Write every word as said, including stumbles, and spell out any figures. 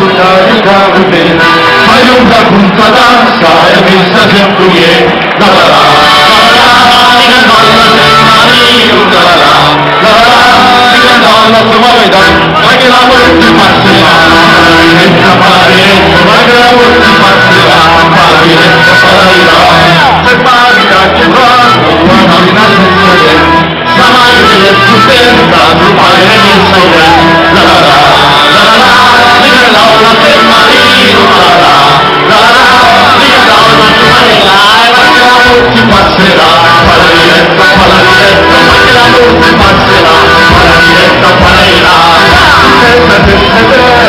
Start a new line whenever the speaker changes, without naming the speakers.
carica-te, fai una punta d'ansia e vista sempre che la la la, la la la, dica donna se marito, la la la, la la la, dica donna se marito, ma che la morte passerà, senza fare, ma che la morte passerà, fare, fare, se parita che bravo, una vita senza te, la madre del sustenta, tu fai le mie la la la, la la la, dica donna se marito, la la la, la la la, dica donna se marito, ma che la morte passerà, falla diretta, falla diretta, ma che la morte passerà, falla diretta, falla diretta, senza te,